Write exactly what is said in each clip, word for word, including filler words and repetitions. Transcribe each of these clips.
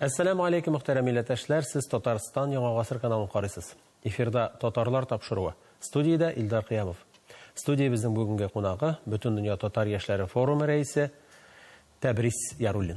Әссәләму алейкум, мөхтәрәм милләттәшләр, сез Татарстан Яңа Гасыр каналын карыйсыз. Эфирда татарлар тапшыруы. Студияда Илдар Кыямов. Студия безнең бүгенге кунагы Бөтен дөнья татар яшьләре форумы рәисе Тәбрис Яруллин.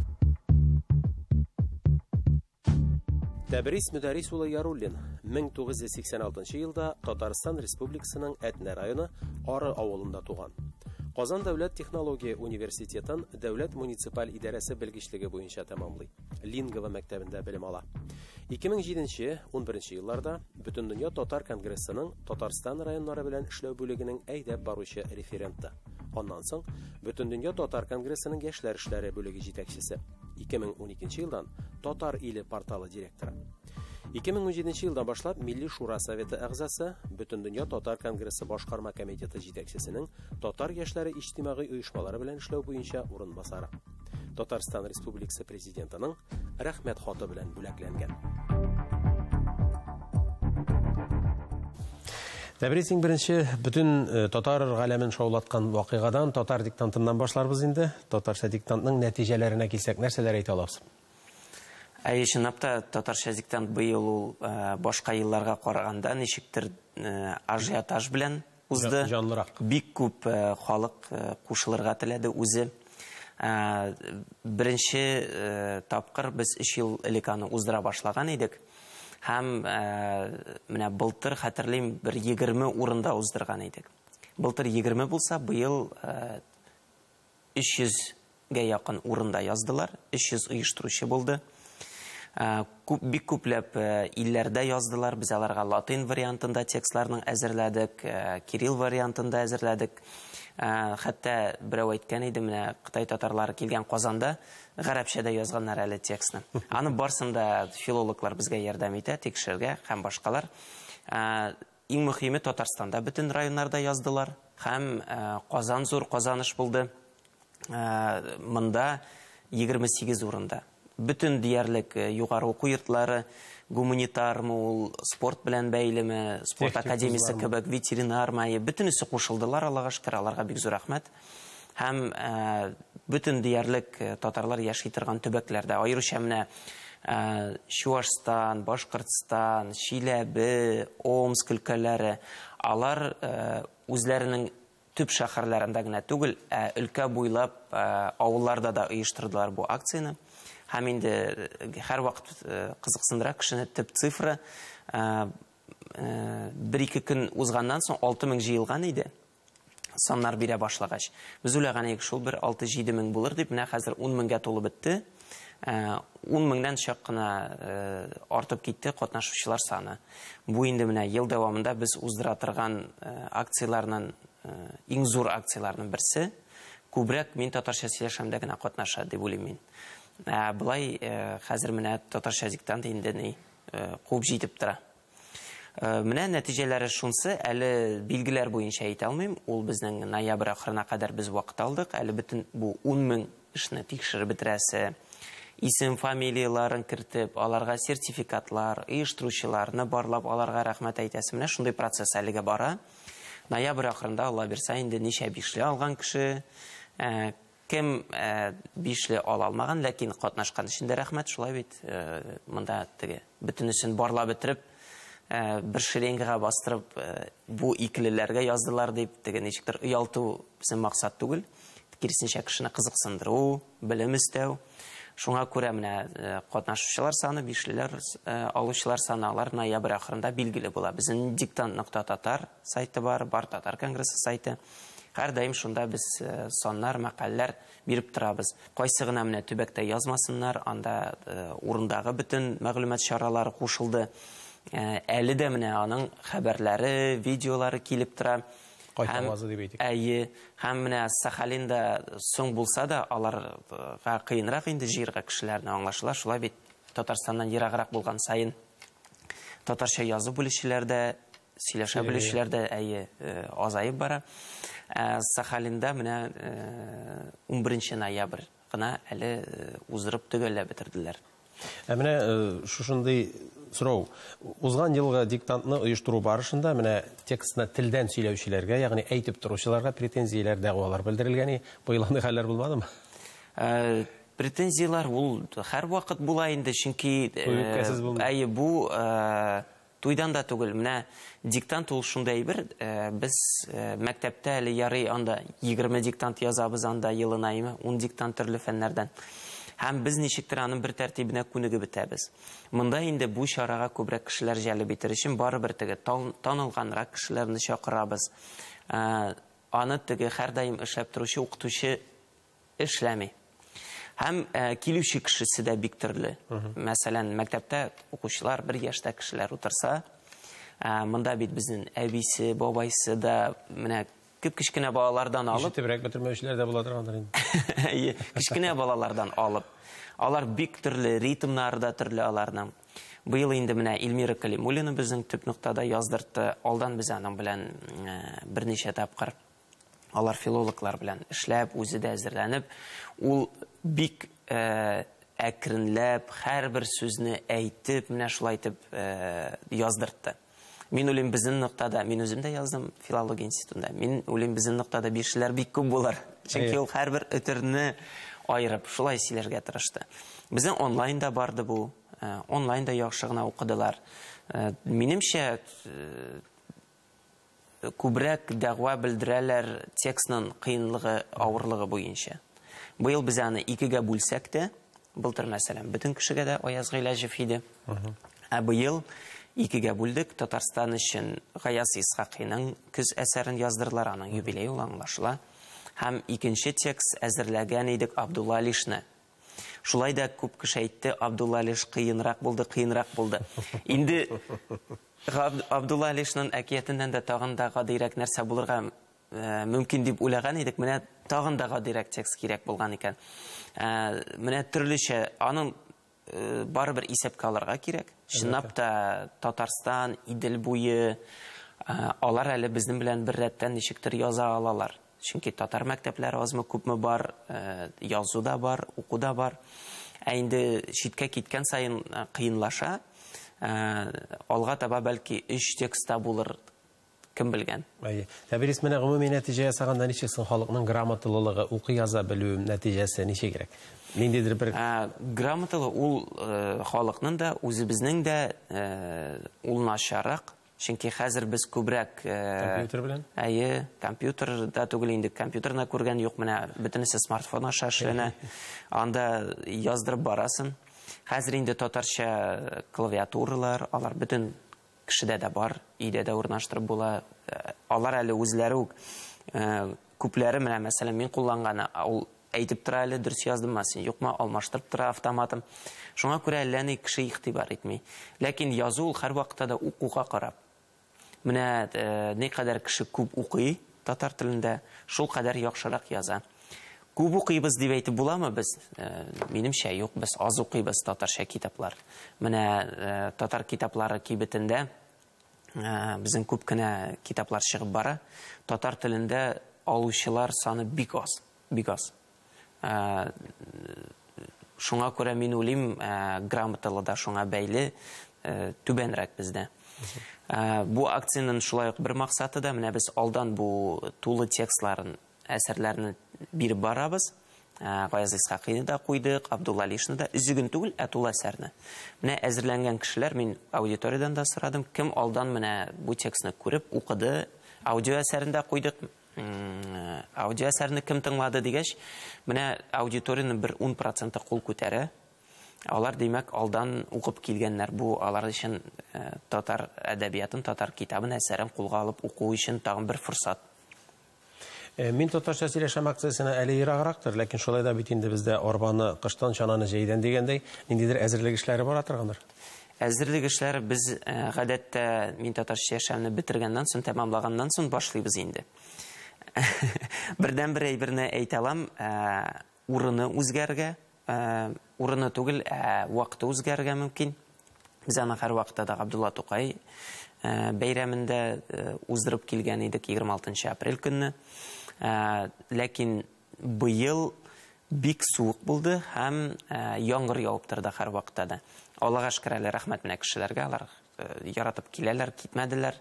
Тәбрис Мөдәрис улы Яруллин мең тугыз йөз сиксән алтынчы елда Татарстан Республикасының Әтнә районы Ары авылында туган. Казан дәүләт технология университетын дәүләт муниципаль идарәсе белгечлеге буенча тәмамлый. Лингово мәктәбендә белем ала. ике мең җиденче - ун беренче елларда Бөтен дөнья татар конгрессының Татарстан районнары белән эшләү бүлегенең әйдәп баручы референты. Аннан соң Бөтен дөнья татар конгрессының яшьләр эшләре бүлеге җитәкчесе. ике мең ун икенче елдан Татар иле порталы директоры. ике мең ун җиденче елдан башлап Милли шура советы әгъзасы, Бөтен дөнья татар конгрессы башкарма комитеты җитәкчесенең татар яшьләре иҗтимагый оешмалары белән эшләү буенча урынбасары. Татарстан Республикасы президентының рәхмәт хаты белән бүләкләнгән. Тәбрисең беренче бөтен татар галәмен шаулаткан вакыйгадан, татар диктантыннан башларбыз инде. Татарча диктантның нәтиҗәләренә килсәк, нәрсәләр әйтә аласыз? Әй, чынлапта татарча диктант быел ул башка елларга караганда ничектер ажиотаж белән узды. Бик күп халык кушылырга теләде үзе. Беренче тапкыр без өч ел элек аны уздыра башлаган идек. Һәм менә былтыр хәтерлим бер егерме урында уздырган идек. Былтыр егерме булса, быел өч йөзгә якын урында яздылар. өч йөз оештыручы булды. Бик күпләп илләрдә яздылар. Без аларга латин вариантында текстларның әзерләдек, кирилл вариантында әзерләдек. Хәтта берәү әйткән иде, менә Кытай татарлары килгән Казанда гарәпчәдә язганнар әле текстны. Аны барсында филологлар безгә ярдәм итә, тикшергә һәм башкалар. Иң мөһиме, Татарстанда бөтен районнарда яздылар һәм Казан зур казаныш булды. Монда егерме сигез урында. Бөтен диярлек югары уку йортлары, гуманитармы, спорт белән бәйлеме, спорт академиясе кебек, ветеринармы, бөтенесе кушылдылар, Аллага шөкер, аларга бик зур рәхмәт. Һәм бөтен диярлек татарлар яши торган төбәкләрдә, аеруча менә Чуашстан, Башкортстан, Чиләбе, Омск өлкәләре, алар үзләренең төп шәһәрләрендә генә түгел, өлкә буйлап авылларда да оештырдылар бу акцияны. Һәм инде һәр вакыт кызыксындыра кешене төп цифры. Бер-ике көн узганнан соң алты мең җыелган иде. Саннар бирә башлагач. Без уйлаган идек, шул бер алты-җиде мең булыр дип, менә хәзер ун меңгә тулып бетте. ун меңнән чак кына артып китте катнашучылар саны. Бу инде менә ел дәвамында без уздыра торган акцияларның иң зур акцияларның берсе. Күбрәк мин татарча сөйләшәмдә генә катнаша дип уйлыйм мин. Булай хәзер менә татарча диктант инде ни куып җитеп тора. Менә нәтиҗәләре шунсы, әле билгеләр буенча әйтә алмыйм. Ул безнең ноябрь ахырына кадәр без вакыт алдык. Әле бөтен бу ун мең эшне тикшереп бетерәсе, исем, фамилияларын кертеп, аларга сертификатлар, оештыручыларны барлап, аларга рәхмәт әйтәсе. Менә шундый процесс әлегә бара. Ноябрь ахырында Алла бирсә инде ничә бишле алган кеше, кем бишле ала алмаган, ләкин катнашкан өчен дә рәхмәт. Шулай бит, монда теге бөтенесен барлап бетереп, бер шеренгәгә бастырып, бу икелеләргә яздылар дип, теге ничектер оялту безнең максат түгел. Киресенчә кешене кызыксындыру, белем истәү. Шуңа күрә менә катнашучылар саны, бишлеләр алучылар саны алар ноябрь ахырында билгеле була. Безнең диктант нокта татар сайты бар, бар татар конгрессы сайты. Һәр даим шунда без саннар, мәкаләләр биреп торабыз. Кайсы гына менә төбәктә язмасыннар, анда урындагы бөтен мәгълүмат чаралары кушылды. Әле дә менә аның хәбәрләре, видеолары килеп тора. Кайтамазы дип әйтик. Әйе, һәм менә Сахалинда соң булса да, аларга кыенрак инде җыярга кешеләрне аңлашыла. Шулай бит Татарстаннан ераграк булган сайын татарча язу белүчеләрдә, сөйләшә белүчеләрдә әйе азаеп бара. Сахалинда менә ун беренче ноябрь гына әле уздырып төгәлләп бетерделәр. Менә шушындый сорау. Узган елгы диктантны оештыру барышында менә текстны телдән сөйләүчеләргә, ягъни әйтеп торучыларга претензияләр, дәгъвалар белдерелгән. Быел андый хәлләр булмадымы? Претензиялар ул һәр вакыт була инде, чөнки әйе бу туйдан да түгел. Менә диктант ул шундай бер, без мәктәптә әле ярый анда егерме диктант язабыз анда елына, ун диктант төрле фәннәрдән. Һәм без ничектер аның бер тәртибенә күнегеп бетәбез. Монда инде бу чарага күбрәк кешеләр җәлеп итер өчен барыбер теге танылганрак кешеләрне чакырабыз. Аны теге һәр даим эшләп торучы укытучы эшләми. Һәм килүче кешесе дә бик төрле. Мәсәлән, мәктәптә укучылар бер яшьтә кешеләр утырса, монда бит безнең әбисе, бабайсы да менә күп кичкенә балалардан алып, ишетебрәк бетермәүчеләр дә була торгандыр инде. Кичкенә балалардан алып, алар бик төрле ритмнары да төрле аларның. Быел инде менә Илмира Калимуллина безнең төп ноктада яздыртты. Алдан без аның белән берничә тапкыр алар филологлар белән эшләп, үзе дә әзерләнеп, ул бик әкренләп һәрбер сүзне әйтеп, менә шулай итеп яздыртты. Мин уйлыйм, безнең ноктада, мин үзем дә яздым филология институтында. Мин уйлыйм, безнең ноктада бишләр бик күп булыр. Чөнки ул һәрбер өтерне айырып, шулай сөйләргә тырышты. Безнең онлайнда барды бу. Онлайнда яхшы гына укыдылар. Минемчә, күбрәк дәгъва белдерәләр текстның кыенлыгы, авырлыгы буенча. Быел без аны икегә бүлсәк тә, былтыр мәсәлән, бөтен кешегә дә Аяз Гыйләҗев иде. Ә быел икегә бүлдек. Татарстан өчен Гаяз Исхакыйның көз әсәрен яздырлар, аның юбилее ул аңлашыла. Һәм икенче текст әзерләгән идек Абдулла Алишны. Шулай да күп кеше әйтте, Абдулла Алиш кыенрак булды, кыенрак булды. Инде Абдулла Алишның әкиятеннән дә тагын да гадирәк нәрсә булырга мөмкин дип уйлаган идек. Менә тагын да гадирәк текст кирәк булган икән. Менә төрлечә аның барыбер исәпкә алырга кирәк. Чынлап та Татарстан, Идел буе, алар әле безнең белән бер рәттән ничектер яза алалар. Чөнки татар мәктәпләре азмы күпме бар, язу да бар, уку да бар. Ә инде читкә киткән сайын кыенлаша, алга таба бәлки өч текстта булыр, кем белгән. Тәбирис менә гомуми нәтиҗә ясаганда ничек соң халыкның грамоталылыгы, укый яза белү нәтиҗәсе ничегрәк? Ниндидер бер грамоталы ул халыкның да, үзебезнең дә ул начаррак. Чөнки хәзер без күбрәк компьютер белән? Әйе, компьютер да түгел инде, компьютерны күргән юк, менә бөтенесе смартфон аша эшләнә. Анда яздырып барасың. Хәзер инде татарча клавиатуралар, алар бөтен кешедә дә бар, өйдә дә урнаштырып була. Алар әле үзләре үк күпләре менә мәсәлән мин кулланганы, ул әйтеп тора әле дөрес яздыммы, син юкмы, алмаштырып тора автоматым. Шуңа күрә әллә ни кеше игътибар итми. Ләкин язу ул һәр вакытта да укуга карап. Менә никадәр кеше күп укый татар телендә, шул кадәр яхшырак яза. Күп укыйбыз дип әйтеп буламы без? Минемчә юк, без аз укыйбыз татарча китаплар. Менә татар китаплары кибетендә безнең күп кенә китаплар чыгып бара. Татар телендә алучылар саны бик аз, бик аз. Шуңа күрә мин уйлыйм, грамоталы да шуңа бәйле түбәнрәк бездә. Бу акцияның шулай ук бер максаты да, менә без алдан бу тулы текстларын, әсәрләрне биреп барабыз. Гаяз Исхакыйны да куйдык, Абдулла Алишны да, үзеген түгел, ә тулы әсәрне. Менә әзерләнгән кешеләр, мин аудиториядан да сорадым, кем алдан менә бу текстны күреп укыды, аудио әсәрендә куйдык. Аудио әсәрне кем тыңлады дигәч, менә аудиторияның бер ун проценты кул күтәрә. Алар димәк алдан укып килгәннәр. Бу алар өчен татар әдәбиятын, татар китабын, әсәрен кулга алып уку өчен тагын бер форсат. Мин татарча сөйләшәм акциясына әле ераграктыр, ләкин шулай да бит инде бездә арбаны кыштан чананы җәйдән дигәндәй, ниндидер әзерлек эшләре бара торгандыр. Әзерлек эшләре без гадәттә мин татарча яшәүне бетергәннән соң, тәмамлаганнан соң башлыйбыз инде. Бердән бер әйберне әйтә алам, урыны үзгәргә, урыны түгел, вакыты үзгәргә мөмкин. Без аны һәр вакытта да Габдулла Тукай бәйрәмендә уздырып килгән идек егерме алтынчы апрель көнне. Ләкин быел бик суык булды һәм яңгыр яуып торды һәр вакытта да. Аллага шөкер, әле рәхмәт менә кешеләргә, алар яратып киләләр, китмәделәр,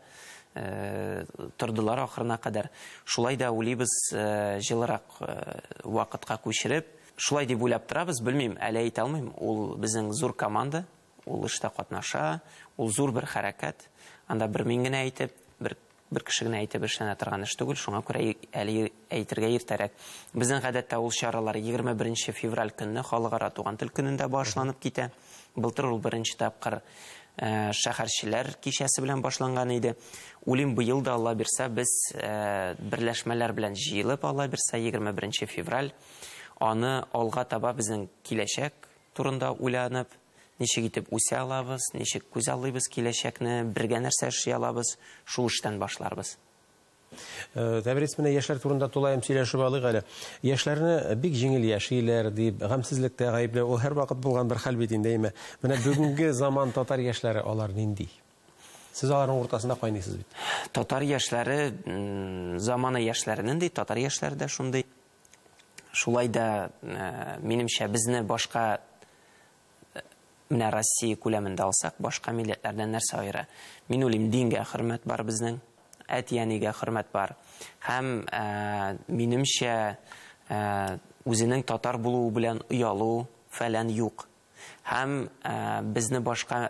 тордылар ахырына кадәр. Шулай да уйлыйбыз, җылырак вакытка күчереп, шулай дип уйлап торабыз, белмим, әле әйтә алмыйм. Ул безнең зур команда, ул эштә катнаша, ул зур бер хәрәкәт. Анда бер мин генә әйтеп, бер бер кеше генә әйтеп эшләнә торган эш түгел, шуңа күрә әле әйтергә иртәрәк. Безнең гадәттә ул чаралар егерме беренче февраль көнне халыкара туган тел көнендә башланып китә. Былтыр ул беренче тапкыр шәһәрчеләр кичәсе белән башланган иде. Улим быел да Алла бирсә, без берләшмәләр белән җыелып, Алла бирсә, егерме беренче февраль аны алга таба безнең киләчәк турында уйланып, ничек итеп үсә алабыз, ничек күз аллыйбыз киләчәкне, бергә нәрсә эшли алабыз, шул эштән башларбыз. Тәбрис менә яшьләр турында тулаем сөйләшеп алыйк әле. Яшьләрне бик җиңел яшиләр дип, гамсезлектә гаепле, ул һәр вакыт булган бер хәл бит инде. Менә бүгенге заман татар яшьләре алар нинди? Сез аларның уртасында кайныйсыз бит. Татар яшьләре заманы яшьләренең ди, татар яшьләре дә шундый. Шулай да минемчә безне башка менә Россия күләмендә алсак, башка милләтләрдән нәрсә аера? Мин уйлыйм, дингә хөрмәт бар безнең, әти-әнигә хөрмәт бар. Һәм минемчә үзенең татар булуы белән оялу фәлән юк. Һәм безне башка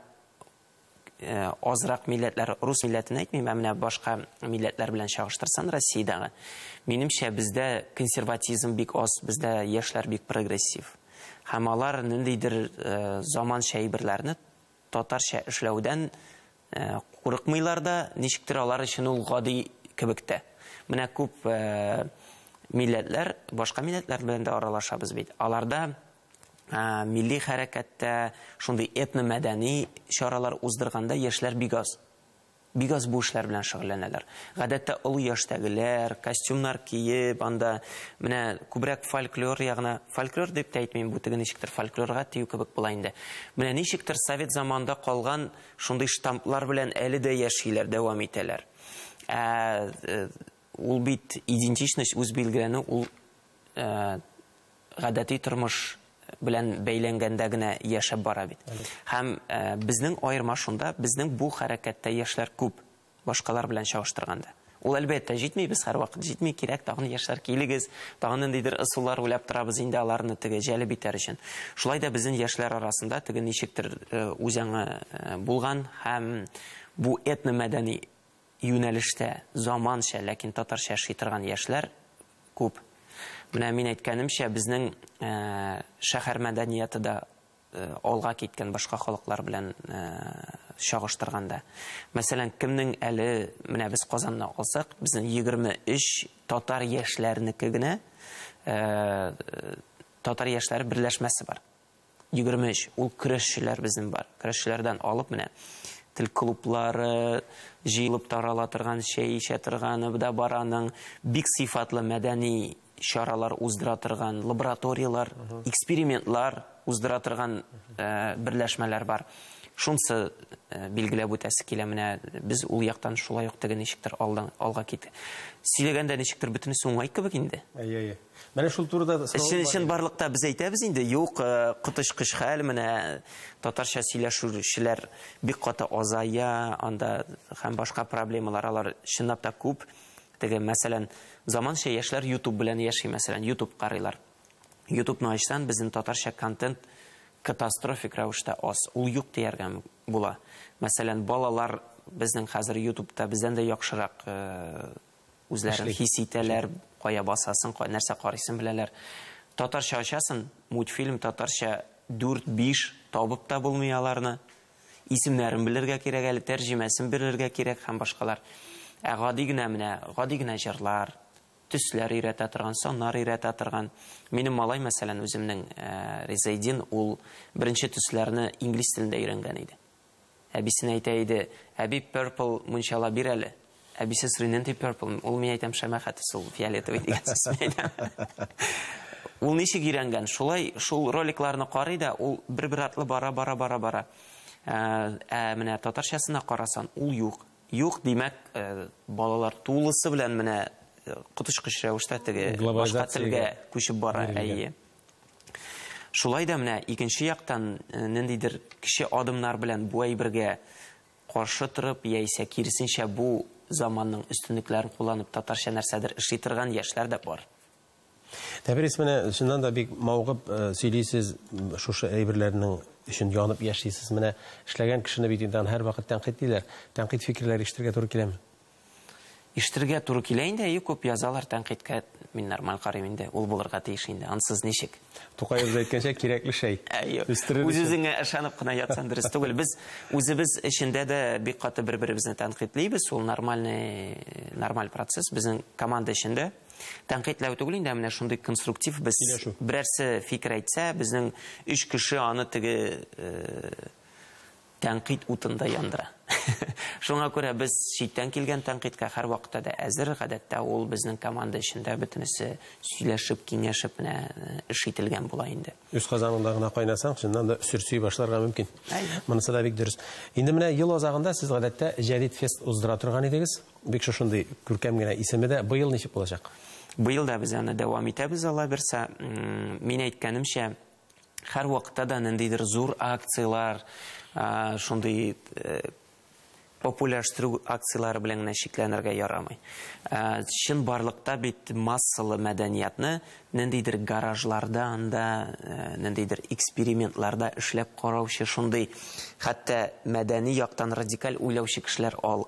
азрак милләтләр, рус милләтен әйтмим, менә башка милләтләр белән чагыштырсаң Россиядагы, минемчә бездә консерватизм бик аз, бездә яшьләр бик прогрессив. Һәм алар ниндидер заманча әйберләрне татарча эшләүдән курыкмыйлар да, ничектер алар өчен ул гади кебек тә. Менә күп милләтләр, башка милләтләр белән дә аралашабыз бит. Аларда милли хәрәкәттә, шундый этно-мәдәни чаралар уздырганда яшьләр бик аз. Бик аз бу эшләр белән шөгыльләнәләр. Гадәттә олы яшьтәгеләр, костюмнар киеп, анда менә күбрәк фольклор ягына, фольклор дип тә әйтмим, бу теге ничектер фольклорга тию кебек була инде. Менә ничектер совет заманында калган шундый штамплар белән әле дә яшиләр, дәвам итәләр. Ул бит идентичность, үз билгеләнү, ул гадәти тормыш белән бәйләнгәндә генә яшәп бара бит. Һәм безнең аерма шунда, безнең бу хәрәкәттә яшьләр күп, башкалар белән чагыштырганда. Ул әлбәттә җитми, без һәр вакыт җитми, кирәк, тагын яшьләр килегез, тагын ниндидер ысуллар уйлап торабыз инде аларны теге җәлеп итәр өчен. Шулай да безнең яшьләр арасында теге ничектер үзаңы булган һәм бу этно-мәдәни юнәлештә заманча, ләкин татарча эшли торган яшьләр күп. Менә мин әйткәнемчә, безнең шәһәр мәдәнияты да алга киткән башка халыклар белән чагыштырганда. Мәсәлән, кемнең әле, менә без Казанны алсак, безнең егерме өч татар яшьләренеке генә татар яшьләре берләшмәсе бар. егерме өч. Ул көрәшчеләр безнең бар. Көрәшчеләрдән алып менә тел клублары, җыелып тарала торган, чәй эчә торганы да бар, аның бик сыйфатлы мәдәни чаралар уздыра торган, лабораториялар, экспериментлар уздыра торган берләшмәләр бар. Шунсы билгеләп үтәсе килә, менә без ул яктан шулай ук теге ничектер алга китә. Сөйләгәндә ничектер бөтенесе уңай кебек инде. Әйе. Менә шул турыда Чын барлыкта без әйтәбез инде, юк, кытыш-кыш хәл, менә татарча сөйләшүчеләр бик каты азая, анда һәм башка проблемалар алар чынлап та күп. Теге, мәсәлән, заманча яшьләр YouTube белән яши, мәсәлән, YouTube карыйлар. YouTube-ны ачсаң, безнең татарча контент катастрофик рәвештә аз. Ул юк дияргә була. Мәсәлән, балалар безнең хәзер YouTube-та бездән дә яхшырак үзләрен хис итәләр, кая басасын, нәрсә карыйсын беләләр. Татарча ачасың, мультфильм татарча дүрт-биш табып та булмый аларны. Исемнәрен белергә кирәк, әле тәрҗемәсен белергә кирәк һәм башкалар. Ә гади генә менә, гади генә җырлар, төсләр өйрәтә торган, саннар өйрәтә торган. Минем малай, мәсәлән, үземнең Резайдин, ул беренче төсләрне инглиз телендә өйрәнгән иде. Әбисенә әйтә иде, әби purple мунчала бир әле. Әбисе сриненти purple, ул мин әйтәм шәмәхәтес, ул фиолетовый дигән сүз әйтәм. Ул ничек өйрәнгән? Шулай, шул роликларны карый да, ул бер-бер артлы бара, бара, бара, бара. Ә менә татарчасына карасан, ул юк. Юк, димәк, балалар тулысы белән менә кытыш-кыш рәвештә теге башка телгә күчеп бара, әйе. Шулай да менә икенче яктан ниндидер кече адымнар белән бу әйбергә каршы торып, яисә киресенчә бу заманның өстенлекләрен кулланып татарча нәрсәдер эшли торган яшьләр дә бар. Тәбрис менә шуннан да бик мавыгып сөйлисез, шушы әйберләрнең өчен янып яшисез. Менә эшләгән кешене бит инде һәр вакыт тәнкыйтьләр. Тәнкыйть фикерләр ишетергә туры киләме? Ишетергә туры килә инде, ю күп язалар тәнкыйтькә, мин нормаль карыйм инде, ул булырга тиеш инде. Ансыз ничек? Тукаев әйткәнчә кирәкле шәй. Үз-үзеңә ышанып кына ятсаң дөрес түгел. Без үзебез эчендә дә бик каты бер-беребезне тәнкыйтьлибез, ул нормальный нормаль процесс безнең команда эчендә. Тәнкыйтьләү түгел инде, менә шундый конструктив без берәрсе фикер әйтсә, безнең өч кеше аны теге тәнкыйть утында яндыра. Шуңа күрә без читтән килгән тәнкыйтькә һәр вакытта да әзер, гадәттә ул безнең команда эчендә бөтенесе сөйләшеп, киңәшеп менә эш ителгән була инде. Үз казаныңда гына кайнасаң, шуннан да сүрсүй башларга мөмкин. Монысы да бик дөрес. Инде менә ел азагында сез гадәттә Җәдид фест уздыра торган идегез. Бик шушындый күркәм генә исеме дә быел ничек булачак? Быел да без аны дәвам итәбез, Алла берсә. Мин әйткәнемчә, һәр вакытта да ниндидер зур акциялар, шундый популярлаштыру акциялары белән генә шикләнергә ярамый. Чын барлыкта бит массалы мәдәниятны ниндидер гаражларда, анда ниндидер экспериментларда эшләп караучы шундый, хәтта мәдәни яктан радикаль уйлаучы кешеләр ал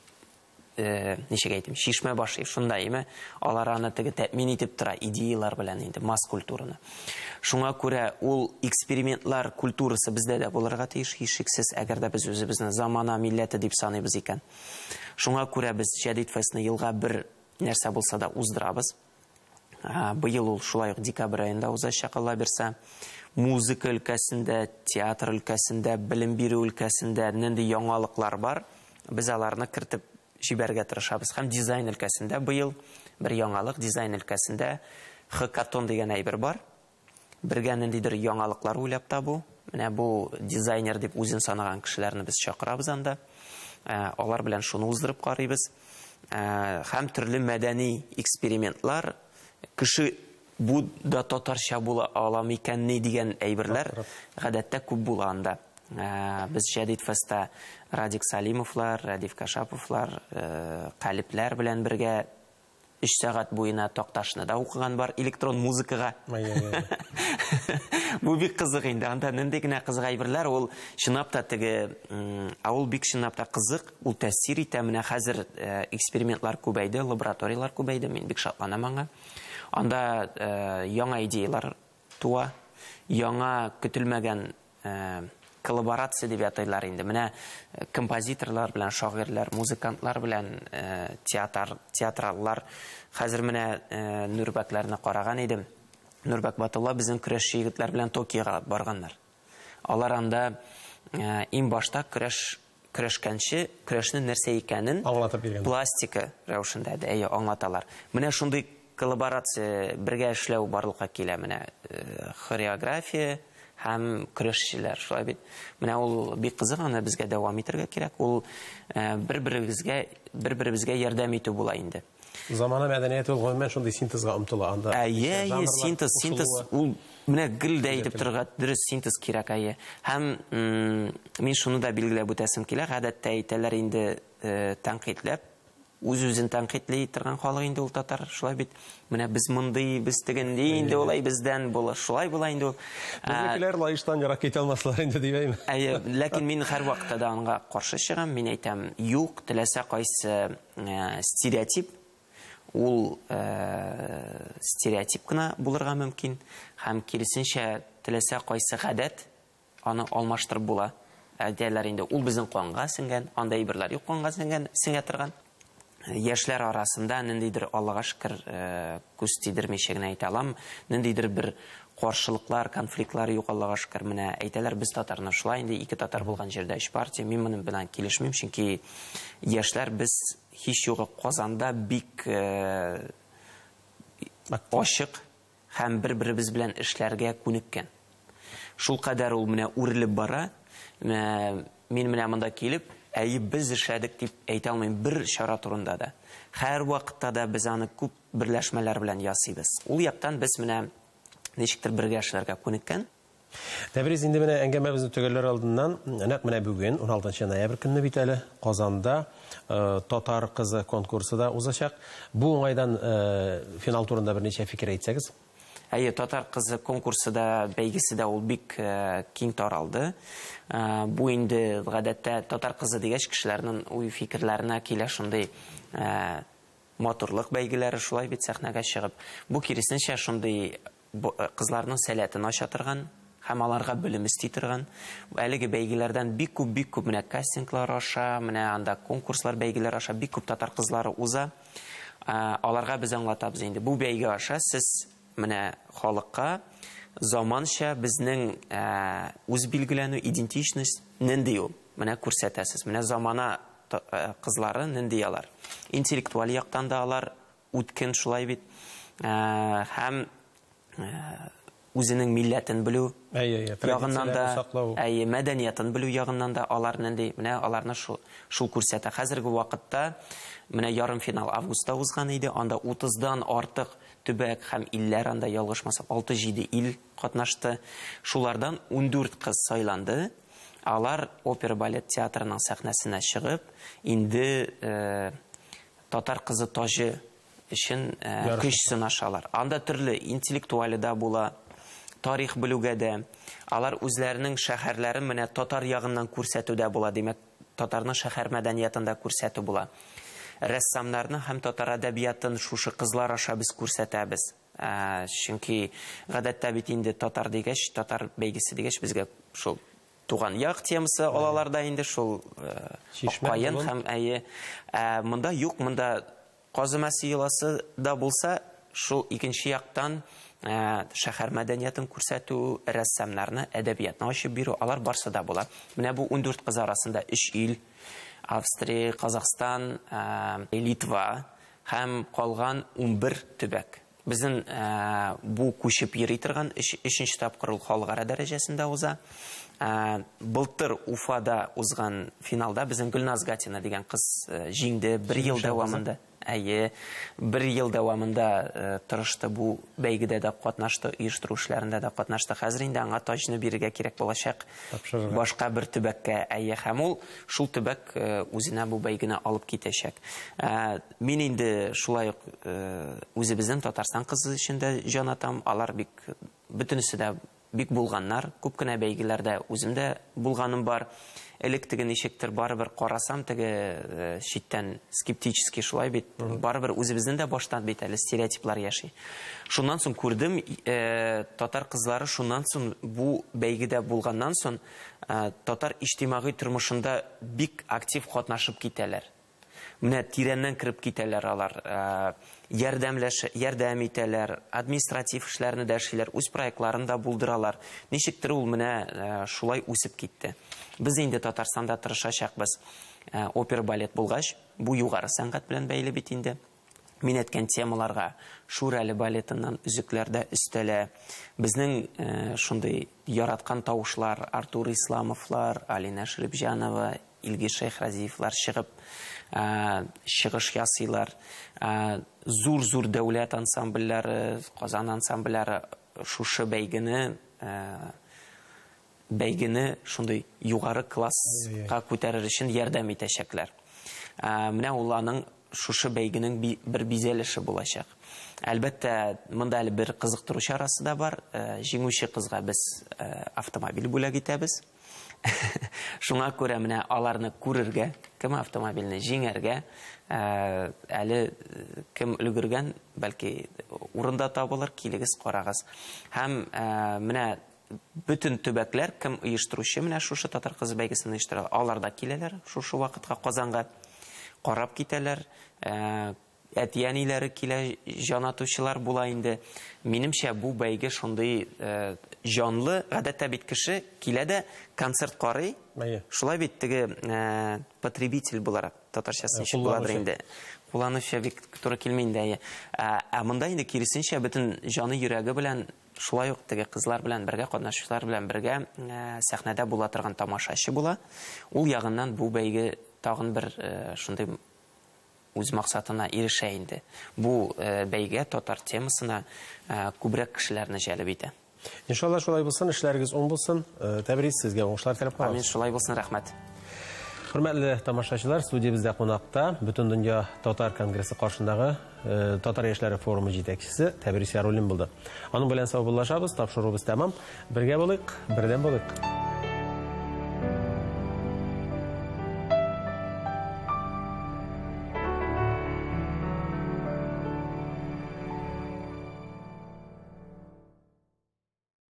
ничек әйтим, шишмә башы, шундай име, алар аны теге тәэмин итеп тора идеялар белән инде масс культураны. Шуңа күрә ул экспериментлар культурасы бездә дә булырга тиеш, һичшиксез, әгәр дә без үзебезне замана милләте дип саныйбыз икән. Шуңа күрә без Җәдид фестны елга бер нәрсә булса да уздырабыз. Быел ул шулай ук декабрь аенда узачак, Алла берсә. Музыка өлкәсендә, театр өлкәсендә, белем бирү өлкәсендә нинди яңалыклар бар, без аларны кертеп җибәргә тырышабыз. Һәм дизайн өлкәсендә быел бер яңалык, дизайн өлкәсендә Хакатон дигән әйбер бар. Бергә ниндидер яңалыклар уйлап табу. Менә бу дизайнер дип үзен санаган кешеләрне без чакырабыз анда. Алар белән шуны уздырып карыйбыз. Һәм төрле мәдәни экспериментлар, кеше бу да татарча була аламы икәнни дигән әйберләр гадәттә күп була анда. Без Җәдид фестта Радик Салимовлар, Радиф Кашаповлар, Калипләр белән бергә өч сәгать буена Такташны да укыган бар электрон музыкага. Бу бик кызык инде. Анда нинди генә кызык әйберләр, ул чынлап та теге, ул бик чынлап та кызык, ул тәэсир итә. Менә хәзер экспериментлар күбәйде, лабораториялар күбәйде, мин бик шатланам аңа. Анда яңа идеялар туа, яңа көтелмәгән коллаборация дип атайлар инде. Менә композиторлар белән, шагыйрьләр, музыкантлар белән театр, театраллар. Хәзер менә Нурбәкләрне караган идем. Нурбәк Батулла безнең көрәшче егетләр белән Токиога барганнар. Алар анда иң башта көрәш көрәшкәнче, көрәшнең нәрсә икәнен аңлатып биргән. Пластика рәвешендә дә аңлаталар. Менә шундый коллаборация, бергә эшләү барлыкка килә. Менә хореография һәм көрәшчеләр, шулай бит. Менә ул бик кызык, аны безгә дәвам итәргә кирәк. Ул бер-беребезгә, бер-беребезгә ярдәм итү була инде. Замана мәдәнияте ул гомумән шундый синтезга омтыла анда. Әйе, синтез, синтез, ул менә гел дә әйтеп торырга дөрес синтез кирәк, әйе. Һәм мин шуны да билгеләп үтәсем килә, гадәттә әйтәләр инде тәнкыйтьләп, үз-үзен тәнкыйтьли торган халык инде ул татар, шулай бит. Менә без мондый, без тегенди инде улай бездән була, шулай була инде ул. Безнекеләр лаештан ярак китә алмаслар инде дибәйме? Әйе, ләкин мин һәр вакытта да аңа каршы чыгам. Мин әйтәм, юк, теләсә кайсы стереотип, ул стереотип кына булырга мөмкин. Һәм киресенчә, теләсә кайсы гадәт аны алмаштырып була. Әйтәләр инде, ул безнең канга сеңгән, анда әйберләр юк канга сеңгән, сеңә торган. Яшьләр арасында ниндидер, Аллага шөкер, күз тидермичә генә әйтә алам, ниндидер бер каршылыклар, конфликтлар юк, Аллага шөкер. Менә әйтәләр, без татарны шулай инде, ике татар булган җирдә өч партия, мин моның белән килешмим, чөнки яшьләр без һич югы Казанда бик ачык һәм бер-беребез белән эшләргә күнеккән. Шул кадәр ул менә үрелеп бара. Мин менә монда килеп, әйе, без эшләдек дип әйтә алмыйм бер чара турында да. Һәр вакытта да без аны күп берләшмәләр белән ясыйбыз. Ул яктан без менә ничектер бергә эшләргә күнеккән. Тәбриз, инде менә әңгәмәбезне төгәлләр алдыннан, нәкъ менә бүген он алтынчы ноябрь көнне бит әле Казанда татар кызы конкурсы да узачак. Бу уңайдан финал турында берничә фикер әйтсәгез. Әйе, татар кызы конкурсы да, бәйгесе дә ул бик киң таралды. Бу инде гадәттә татар кызы дигәч кешеләрнең уй фикерләренә килә шундый матурлык бәйгеләре, шулай бит сәхнәгә чыгып. Бу киресенчә шундый кызларның сәләтен ача торган һәм аларга белем өсти торган. Әлеге бәйгеләрдән бик күп бик күп менә кастинглар аша, менә анда конкурслар, бәйгеләр аша бик күп татар кызлары уза. Аларга без аңлатабыз инде. Бу бәйге аша сез менә халыкка заманча безнең үз билгеләнү, идентичность нинди ул. Менә күрсәтәсез. Менә замана кызлары нинди алар. Интеллектуаль яктан да алар үткен шулай бит. Һәм үзенең милләтен белү ягыннан да, әйе, мәдәниятен белү ягыннан да алар нинди, менә аларны шул шул күрсәтә. Хәзерге вакытта менә ярым финал августта узган иде. Анда утыздан артык төбәк һәм илләр, анда ялгышмасам алты-җиде ил катнашты. Шулардан ундүрт кыз сайланды. Алар опера балет театрының сәхнәсенә чыгып, инде татар кызы тажы өчен көч сынашалар. Анда төрле интеллектуаль да була, тарих белүгә дә. Алар үзләренең шәһәрләрен менә татар ягыннан күрсәтүдә була, димәк, татарның шәһәр мәдәниятында күрсәтү була. Рәссамнарны һәм татар әдәбиятын шушы кызлар аша без күрсәтәбез. Чөнки гадәттә бит инде татар дигәч, татар бәйгесе дигәч безгә шул туган як темасы алаларда инде шул Аккаен һәм әйе. Монда юк, монда Казымәсе еласы да булса, шул икенче яктан шәһәр мәдәниятын күрсәтү, рәссамнарны, әдәбиятны ачып бирү, алар барсы да була. Менә бу ундүрт кыз арасында өч ил, Австрия, Казахстан, Литва һәм калган унбер төбәк. Безнең бу күчеп йөри торган өченче тапкыр ул халыкара дәрәҗәсендә уза. Былтыр Уфада узган финалда безнең Гөлназ Гатина дигән кыз җиңде бер ел дәвамында. Әйе, бер ел дәвамында тырышты, бу бәйгедә дә катнашты, оештыручыларында да катнашты. Хәзер инде аңа таҗны бирергә кирәк булачак башка бер төбәккә. Әйе, һәм ул шул төбәк үзенә бу бәйгене алып китәчәк. Мин инде шулай ук үзебезнең Татарстан кызы өчен дә җанатам. Алар бик бөтенесе дә бик булганнар. Күп кенә бәйгеләрдә үземдә булганым бар. Элек теге ничектер барыбер карасам, теге читтән скептически шулай бит, барыбер үзебезнең дә баштан бит әле стереотиплар яши. Шуннан соң күрдем, татар кызлары шуннан соң бу бәйгедә булганнан соң татар иҗтимагый тормышында бик актив катнашып китәләр. Менә тирәннән кирип китәләр алар, ярдәмләш, ярдәм итәләр, административ эшләрне дә эшләр, үз проектларын да булдыралар. Ничектер ул менә шулай үсеп китте. Без инде Татарстанда тырышачакбыз. Опера балет булгач, бу югары сәнгать белән бәйле бит инде. Мин әйткән темаларга Шүрәле балетыннан үзекләрдә өстәлә. Безнең шундый яраткан тавышлар, Артур Исламовлар, Алина Шәрипҗанова, Илгиз Шәйхразиевлар чыгып чыгыш ясыйлар. Зур-зур дәүләт ансамбльләре, Казан ансамбльләре шушы бәйгене бәйгене шундый югары класска күтәрер өчен ярдәм итәчәкләр. Менә уларның шушы бәйгенең бер бизәлеше булачак. Әлбәттә, монда әле бер кызыктыручы арасы да бар. Җиңүче кызга без автомобиль бүләк итәбез. Шуңа күрә менә аларны күрергә, кем автомобильне җиңәргә, әле кем өлгергән, бәлки урында табылыр, килегез, карагыз. Һәм менә бүтән төбәкләр, кем оештыручы менә шушы татар кызы бәйгесен оештыра, алар да киләләр шушы вакытка Казанга, карап китәләр. Әтиәниләре килә, җанатучылар була инде. Минемчә, бу бәйге шундый җанлы, гадәттә бит кеше килә дә концерт карый. Шулай бит теге потребитель буларак, татарчасы ничек буладыр инде. Кулланучы бик туры килми инде. Ә монда инде киресенчә бөтен җаны йөрәге белән шулай ук теге кызлар белән бергә, катнашучылар белән бергә сәхнәдә була торган тамашачы була. Ул ягыннан бу бәйге тагын бер шундый үз максатына ирешә инде. Бу бәйгә татар темасына күбрәк кешеләрне җәлеп итә. Иншалла шулай булсын, эшләрегез оң булсын. Тәбрик сезгә, уңышлар теләп калабыз. Амин, шулай булсын, рәхмәт. Hürmetli тамашачылар, студиябызда қонақта Бүтін дөнья татар конгрессы каршындагы татар яшьләре форумы җитәкчесе Тәбрис Яруллин булды. Аның белән сау булашабыз, тапшыруыбыз тәмам. Бергә булыйк, бердәм булыйк.